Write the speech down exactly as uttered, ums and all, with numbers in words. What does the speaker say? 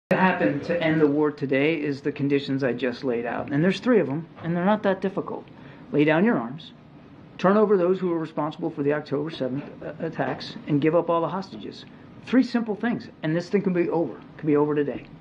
What happened to end the war today is the conditions I just laid out. And there's three of them, and they're not that difficult. Lay down your arms, turn over those who were responsible for the October seventh attacks, and give up all the hostages. Three simple things, and this thing can be over. It can be over today.